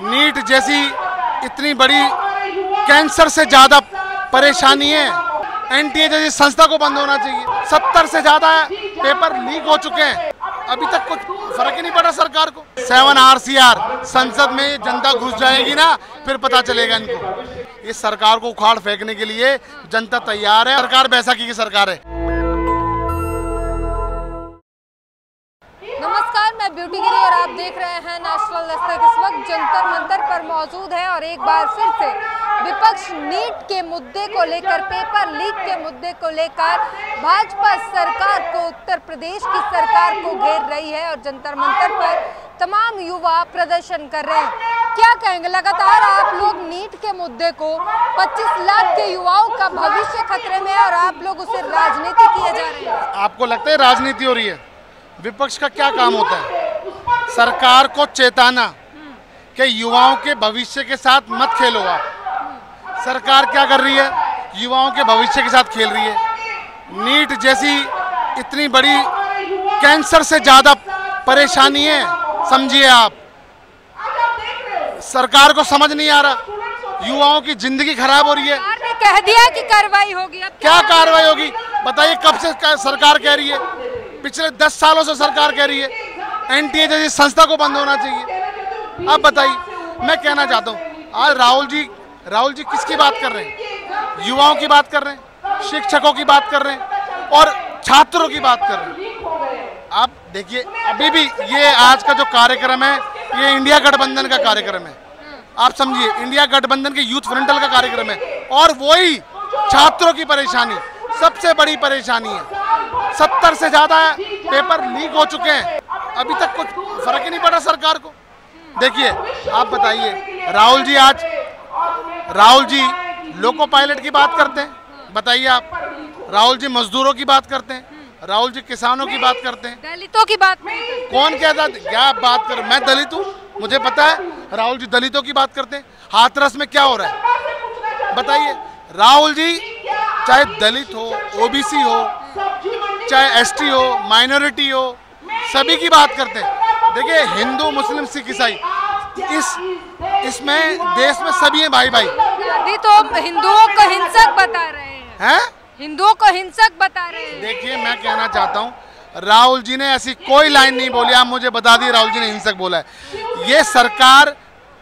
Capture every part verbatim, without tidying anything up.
NEET जैसी इतनी बड़ी कैंसर से ज्यादा परेशानी है, एनटीए जैसी संस्था को बंद होना चाहिए। सत्तर से ज्यादा पेपर लीक हो चुके हैं, अभी तक कुछ फर्क ही नहीं पड़ा सरकार को। सेवन आरसीआर संसद में जनता घुस जाएगी ना, फिर पता चलेगा इनको। इस सरकार को उखाड़ फेंकने के लिए जनता तैयार है। सरकार बैसाखी की सरकार है। नमस्कार, मैं ब्यूटी गिरी और आप देख रहे हैं नेशनल दस्तक। इस वक्त जंतर मंतर पर मौजूद है और एक बार फिर से विपक्ष नीट के मुद्दे को लेकर, पेपर लीक के मुद्दे को लेकर भाजपा सरकार को, उत्तर प्रदेश की सरकार को घेर रही है और जंतर मंतर पर तमाम युवा प्रदर्शन कर रहे हैं। क्या कहेंगे, लगातार आप लोग नीट के मुद्दे को, पच्चीस लाख के युवाओं का भविष्य खतरे में है और आप लोग उसे राजनीति किए जा रहे हैं। आपको लगता है राजनीति हो रही है? विपक्ष का क्या काम होता है? सरकार को चेताना कि युवाओं के भविष्य के साथ मत खेलो आप। सरकार क्या कर रही है? युवाओं के भविष्य के साथ खेल रही है। नीट जैसी इतनी बड़ी कैंसर से ज्यादा परेशानी है, समझिए आप। सरकार को समझ नहीं आ रहा, युवाओं की जिंदगी खराब हो रही है। सरकार ने कह दिया कि कार्रवाई होगी, अब क्या कार्रवाई होगी बताइए? कब से सरकार कह रही है? पिछले दस सालों से सरकार कह रही है एनटीए जैसी संस्था को बंद होना चाहिए। अब बताइए, मैं कहना चाहता हूँ, आज राहुल जी राहुल जी किसकी बात कर रहे हैं? युवाओं की बात कर रहे हैं, शिक्षकों की बात कर रहे हैं और छात्रों की बात कर रहे हैं। आप देखिए, अभी भी ये आज का जो कार्यक्रम है, ये इंडिया गठबंधन का कार्यक्रम है। आप समझिए, इंडिया गठबंधन के यूथ फ्रंटल का कार्यक्रम है और वही छात्रों की परेशानी सबसे बड़ी परेशानी है। सत्तर से ज्यादा पेपर लीक हो चुके हैं, अभी तक कुछ फर्क ही नहीं पड़ा सरकार को। देखिए, आप बताइए, राहुल जी आज राहुल जी लोको पायलट की बात करते हैं, बताइए आप। राहुल जी मजदूरों की बात करते हैं, राहुल जी किसानों की बात करते हैं, दलितों की बात नहीं। कौन कहता? क्या बात कर, मैं दलित हूँ, मुझे पता है। राहुल जी दलितों की बात करते हैं। हाथरस में क्या हो रहा है बताइए? राहुल जी चाहे दलित हो, ओबीसी हो, चाहे एसटी हो, माइनॉरिटी हो, सभी की बात करते हैं। देखिए, हिंदू, मुस्लिम, सिख, ईसाई, इस इसमें देश में सभी हैं भाई भाई। गांधी तो हिंदुओं को हिंसक बता रहे हैं, हैं? हिंदुओं को हिंसक बता रहे हैं। देखिए, मैं कहना चाहता हूँ, राहुल जी ने ऐसी कोई लाइन नहीं बोली। आप मुझे बता दी राहुल जी ने हिंसक बोला है। ये सरकार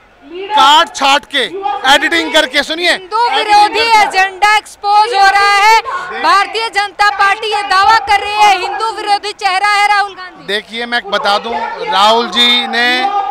काट छाट के, एडिटिंग करके, सुनिए, हिंदू विरोधी एजेंडा एक्सपोज हो रहा है। भारतीय जनता पार्टी ये दावा कर रही है हिंदू विरोधी चेहरा है राहुल गांधी। देखिए, मैं बता दूं, राहुल जी ने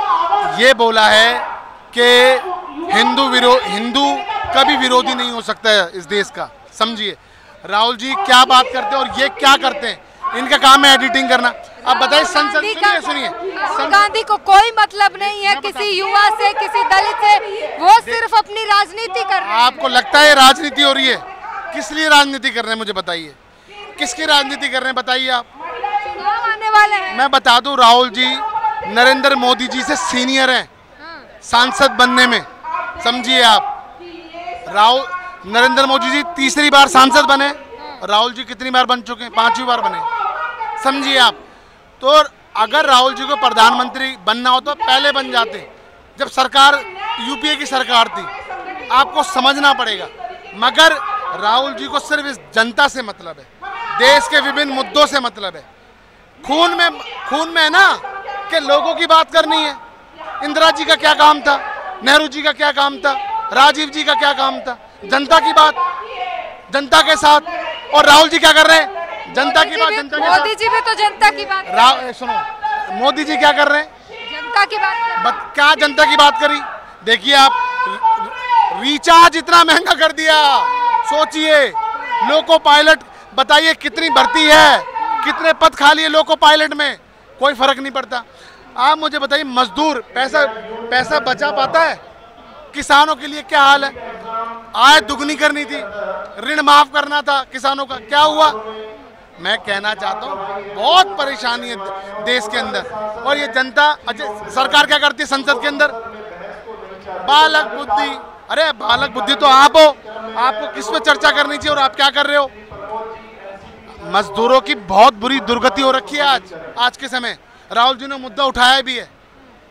ये बोला है कि हिंदू विरोध हिंदू कभी विरोधी नहीं हो सकता है इस देश का। समझिए, राहुल जी क्या बात करते हैं और ये क्या करते हैं, इनका काम है एडिटिंग करना। अब बताइए, संसद, सुनिए सुनिए, राहुल गांधी को कोई मतलब नहीं है किसी युवा से, किसी दलित से, वो सिर्फ अपनी राजनीति कर रहे हैं। आपको लगता है राजनीति हो रही है? किस लिए राजनीति कर रहे हैं मुझे बताइए? किसकी राजनीति कर रहे हैं बताइए आप? चुनाव आने वाले हैं। मैं बता दूं, राहुल जी नरेंद्र मोदी जी से सीनियर हैं सांसद बनने में। समझिए आप, राहुल नरेंद्र मोदी जी तीसरी बार सांसद बने, राहुल जी कितनी बार बन चुके हैं? पांचवी बार बने। समझिए आप, तो अगर राहुल जी को प्रधानमंत्री बनना हो तो पहले बन जाते, जब सरकार यूपीए की सरकार थी। आपको समझना पड़ेगा। मगर राहुल जी को सिर्फ इस जनता से मतलब है, देश के विभिन्न मुद्दों से मतलब है। खून में खून में है ना कि लोगों की बात करनी है। इंदिरा जी का क्या काम था? नेहरू जी का क्या काम था? राजीव जी का क्या काम था? जनता की बात, जनता के साथ। और राहुल जी क्या कर रहे हैं? जनता की बात, जनता के साथ। मोदी जी भी तो जनता की बात राहुल, सुनो, मोदी जी क्या कर रहे हैं? जनता की बात कर रहे हैं। क्या जनता की बात करी? देखिए आप, रिचार्ज इतना महंगा कर दिया, सोचिए। लोको पायलट, बताइए कितनी भर्ती है, कितने पद खाली है लोको पायलट में, कोई फर्क नहीं पड़ता। आप मुझे बताइए, मजदूर पैसा पैसा बचा पाता है? किसानों के लिए क्या हाल है? आय दुगनी करनी थी, ऋण माफ करना था किसानों का, क्या हुआ? मैं कहना चाहता हूँ, बहुत परेशानी है देश के अंदर। और ये जनता, सरकार क्या करती है संसद के अंदर? बालक बुद्धि। अरे बालक बुद्धि तो आप हो, आपको किस पे चर्चा करनी चाहिए और आप क्या कर रहे हो? मजदूरों की बहुत बुरी दुर्गति हो रखी है आज आज के समय। राहुल जी ने मुद्दा उठाया भी है,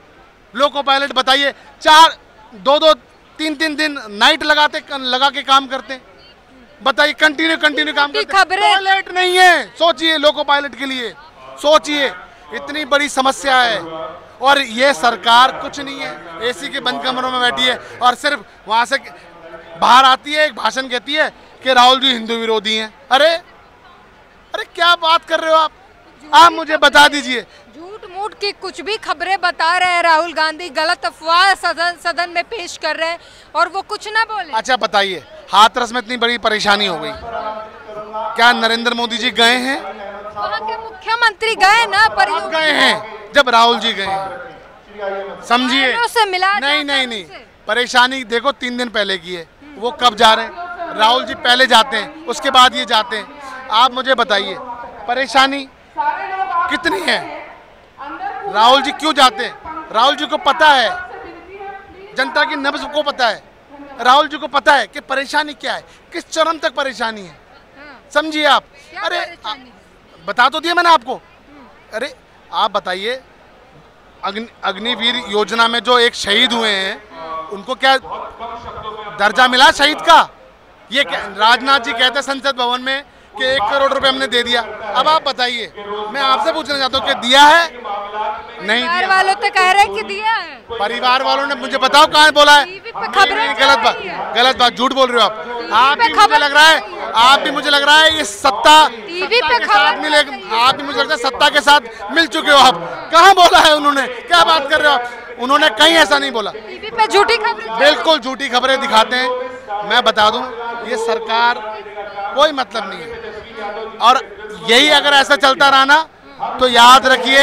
लोको पायलट बताइए, चार दो दो तीन तीन दिन नाइट लगाते लगा के काम करते हैं। बताइए, कंटिन्यू कंटिन्यू काम करते हैं। टॉयलेट नहीं है, सोचिए लोको पायलट के लिए, सोचिए इतनी बड़ी समस्या है। और ये सरकार कुछ नहीं है, एसी के बंद कमरों में बैठी है और सिर्फ वहां से बाहर आती है, एक भाषण कहती है कि राहुल जी हिंदू विरोधी हैं। अरे अरे क्या बात कर रहे हो आप? आप मुझे बता दीजिए। झूठ मूठ की कुछ भी खबरें बता रहे हैं राहुल गांधी, गलत अफवाह सदन सदन में पेश कर रहे हैं और वो कुछ ना बोले। अच्छा बताइए, हाथरस में इतनी बड़ी परेशानी हो गई, क्या नरेंद्र मोदी जी गए हैं? वहाँ के मुख्यमंत्री गए ना, पर कब गए हैं? जब राहुल जी गए हैं, समझिए। से मिला नहीं नहीं नहीं, परेशानी देखो तीन दिन पहले की है, वो कब जा रहे हैं? राहुल जी पहले जाते हैं, उसके बाद ये जाते हैं। आप मुझे बताइए परेशानी कितनी है? राहुल जी क्यों जाते हैं? राहुल जी को पता है, जनता की नब्ज को पता है, राहुल जी को पता है कि परेशानी क्या है, किस चरम तक परेशानी है। समझिए आप। अरे आ, बता तो दिया मैंने आपको। अरे आप बताइए, अग्नि अग्निवीर योजना में जो एक शहीद हुए हैं उनको क्या दर्जा मिला शहीद का? ये राजनाथ जी कहते हैं संसद भवन में कि एक करोड़ रुपए हमने दे दिया। अब आप बताइए, मैं आपसे पूछना चाहता हूँ कि दिया है? नहीं परिवार दिया। वालों तो कह रहे हैं कि दिया है। परिवार वालों ने मुझे बताओ कहाँ बोला है? टीवी पे खबरें गलत बात, गलत बात, झूठ बोल रहे हो आप। आप भी मुझे लग रहा है, आप भी मुझे लग रहा है ये सत्ता टीवी पे के साथ मिले, आप भी मुझे लगता है सत्ता के साथ मिल चुके हो आप। कहाँ बोला है उन्होंने? क्या बात कर रहे हो आप? उन्होंने कहीं ऐसा नहीं बोला। टीवी पे झूठी खबरें, बिल्कुल झूठी खबरें दिखाते हैं। मैं बता दूं, ये सरकार कोई मतलब नहीं है। और यही अगर ऐसा चलता रहा ना तो याद रखिए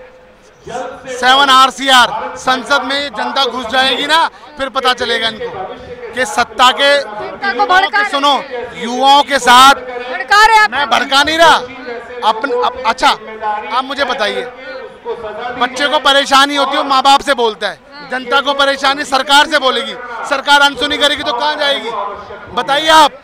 सेवन आर सी आर संसद में जनता घुस जाएगी ना, फिर पता चलेगा इनको कि सत्ता के को भड़का के सुनो युवाओं के साथ भड़का रहे हैं। मैं भड़का नहीं रहा अपन अप, अच्छा आप मुझे बताइए, बच्चे को परेशानी होती है माँ बाप से बोलता है, जनता को परेशानी सरकार से बोलेगी, सरकार अनसुनी करेगी तो कहाँ जाएगी? बताइए आप।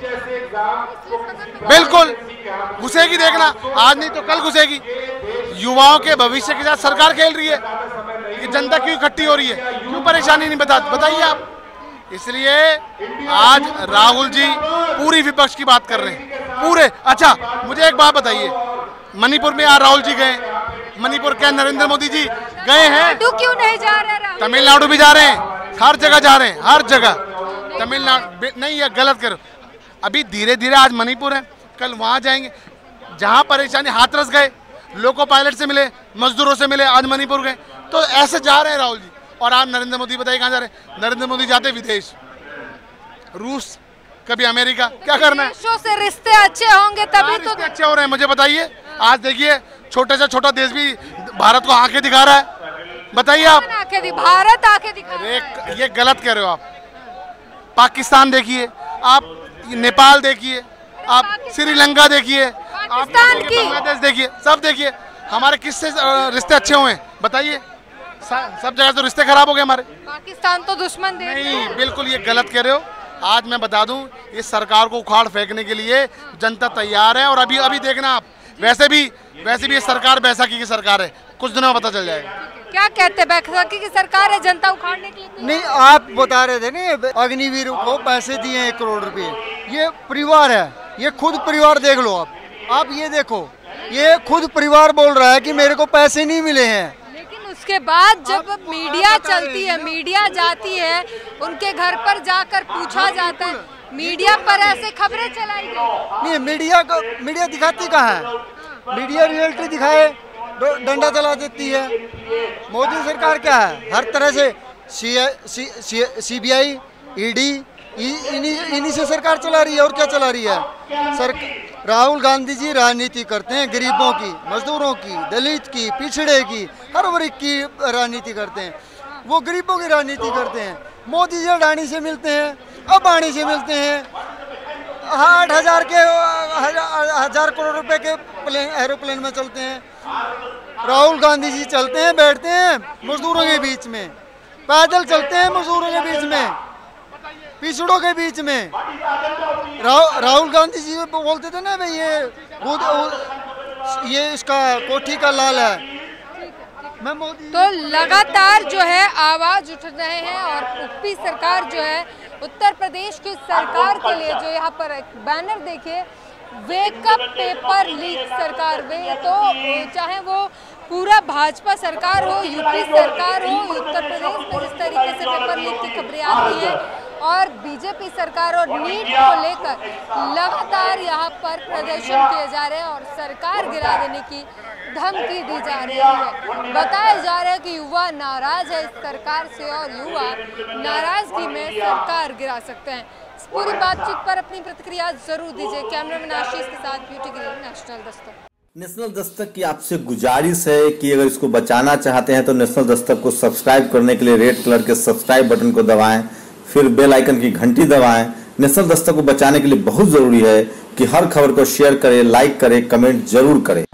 बिल्कुल घुसेगी, देखना आज नहीं तो कल घुसेगी। युवाओं के भविष्य के साथ सरकार खेल रही है कि जनता क्यों इकट्ठी हो रही है, क्यों परेशानी नहीं बता बताइए आप। इसलिए आज राहुल जी पूरी विपक्ष की बात कर रहे हैं, पूरे। अच्छा मुझे एक बात बताइए, मणिपुर में आज राहुल जी गए, मणिपुर क्या नरेंद्र मोदी जी गए हैं? क्यों नहीं जा रहे? तमिलनाडु भी जा रहे हैं, हर जगह जा रहे हैं, हर जगह। तमिलनाडु नहीं, ये गलत करो। अभी धीरे धीरे आज मणिपुर है, कल वहाँ जाएंगे। जहाँ परेशानी, हाथरस गए, लोको पायलट से मिले, मजदूरों से मिले, आज मणिपुर गए। तो ऐसे जा रहे हैं राहुल जी। और आप नरेंद्र मोदी बताइए कहाँ जा रहे हैं? नरेंद्र मोदी जाते विदेश, रूस, कभी अमेरिका। क्या करना है? देशों से रिश्ते अच्छे होंगे तभी तो रिश्ते अच्छे हो रहे हैं। मुझे बताइए, आज देखिए छोटे से छोटा देश भी भारत को आंखें दिखा रहा है। बताइए आप। आंखें दी, भारत आंखें दिखा रहा है। ये ये गलत कह रहे हो आप। पाकिस्तान देखिए आप, नेपाल देखिए आप, श्रीलंका देखिए आप, बांग्लादेश देखिए, सब देखिए। हमारे किससे रिश्ते अच्छे हुए हैं बताइए? सब जगह तो रिश्ते खराब हो गए हमारे। पाकिस्तान तो दुश्मन देश है। नहीं, बिल्कुल ये गलत कह रहे हो। आज मैं बता दूं, इस सरकार को उखाड़ फेंकने के लिए जनता तैयार है। और अभी अभी देखना आप, वैसे भी वैसे भी ये सरकार बैसाखी की सरकार है, कुछ दिनों में पता चल जाएगा। क्या कहते हैं, बैसाखी की सरकार है, जनता उखाड़ने के लिए? नहीं, आप बता रहे थे ना अग्निवीर को पैसे दिए एक करोड़ रुपए। ये परिवार है, ये खुद परिवार देख लो आप। आप ये देखो, ये खुद परिवार बोल रहा है कि मेरे को पैसे नहीं मिले हैं। उसके बाद जब मीडिया चलती है, मीडिया जाती है, उनके घर पर जाकर पूछा जाता है, मीडिया पर ऐसे खबरें चलाई गई। नहीं, मीडिया को मीडिया दिखाती कहाँ है? मीडिया रियलिटी दिखाए डंडा चला देती है। मोदी सरकार क्या है, हर तरह से सी सी सी C B I, E D, इन्हीं इन्हीं से सरकार चला रही है। और क्या चला रही है? सर राहुल गांधी जी राजनीति करते हैं, गरीबों की, मजदूरों की, दलित की, पिछड़े की, हर वर्ग की राजनीति करते हैं। वो गरीबों की राजनीति करते हैं। मोदी जी अडानी से मिलते हैं, अंबानी से मिलते हैं, आठ हजार के हजार करोड़ रुपए के प्लेन एरोप्लेन में चलते हैं। राहुल गांधी जी चलते हैं, बैठते हैं मजदूरों के बीच में, पैदल चलते हैं मजदूरों के बीच में, पिछड़ों के बीच में। राहुल गांधी जी बोलते थे ना भाई ये ये इसका कोठी का लाल है, मैं मोदी तो लगातार जो है आवाज उठ रहे हैं और यूपी सरकार जो है उत्तर प्रदेश की सरकार के लिए जो यहाँ पर एक बैनर देखिए, वेकअप पेपर लीक सरकार, वे तो चाहे वो पूरा भाजपा सरकार हो, यूपी सरकार हो, उत्तर प्रदेश में जिस तरीके से पेपर लीक की खबरें आती हैं और बीजेपी सरकार और नीट को लेकर लगातार यहाँ पर प्रदर्शन किए जा रहे हैं और सरकार गिरा देने की धमकी दी जा रही है। बताया जा रहा है कि युवा नाराज है इस सरकार से और युवा नाराजगी में सरकार गिरा सकते हैं। इस पूरी बातचीत पर अपनी प्रतिक्रिया जरूर दीजिए। कैमरामैन आशीष के साथ beauty green, national Dastak. National Dastak की आपसे गुजारिश है कि अगर इसको बचाना चाहते हैं तो नेशनल दस्तक को सब्सक्राइब करने के लिए रेड कलर के सब्सक्राइब बटन को दबाएं, फिर बेल आइकन की घंटी दबाएं। नेशनल दस्तक को बचाने के लिए बहुत जरूरी है कि हर खबर को शेयर करें, लाइक करें, कमेंट जरूर करें।